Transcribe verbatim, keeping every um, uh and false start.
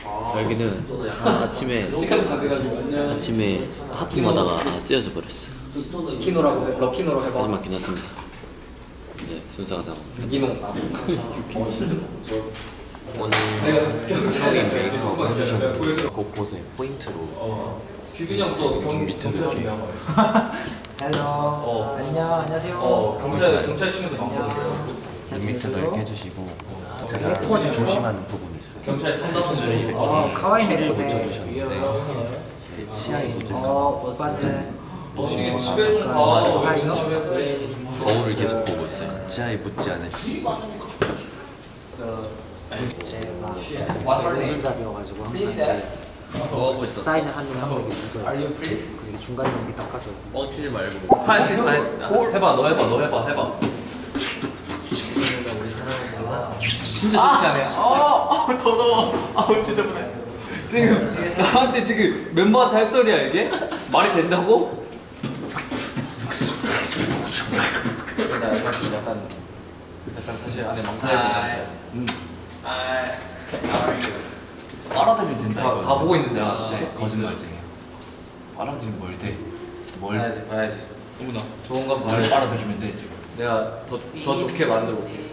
여기는 아침에 아침에 하품하다가 찢어져 버렸어. 치키노라고 해, 럭키노로 해봐. 하지만 괜찮습니다. 이제 순서가 다 유기농. 오늘 형이 메이크업 해주셨는데 곳곳에 포인트로 규빈이 형도 경 밑에 이렇게 헬로. 어. 안녕. 안녕하세요. 어 경찰 경찰 친구들 많거든요. 밑에도 이렇게 해주시고 제가 조심하는 부분이 있어요. 경찰 상담 입술을 이렇게 어, 가와이 이렇게 네르네. 묻혀주셨는데 치아에 묻을까 어, 봐 오빠는 집에 좀 아, 가. 이거? 거울을 계속 보고 있어요. 치아에 묻지 않을지. 손잡이여가지고 항상 이렇게 먹어보고 있어. 사인을 하면 항상 이렇게 묻어요. 그래서 이게 중간에 있는 게 닦아줘. 뻥치지 말고. 할 수 있어, 할 수 있어. 해봐 너 해봐 너 해봐 해봐. 진짜 좋게 하네. 어, 더 넣어. 아우 진짜 그래. 지금 나한테 지금 멤버한테 할 소리야 이게? 말이 된다고? 나 약간 약간 약간 사실 안에 망설이고 있었는데. 음. 알아들으면 된다. 다, 다 보고 있는데 야, 어떻게? 거짓말쟁이야. 알아들으면 뭘 돼? 뭘? 봐야지 봐야지. 너무나 좋은 건 말 봐야 알아들으면 돼 지금. 내가 더 더 좋게 만들어 볼게.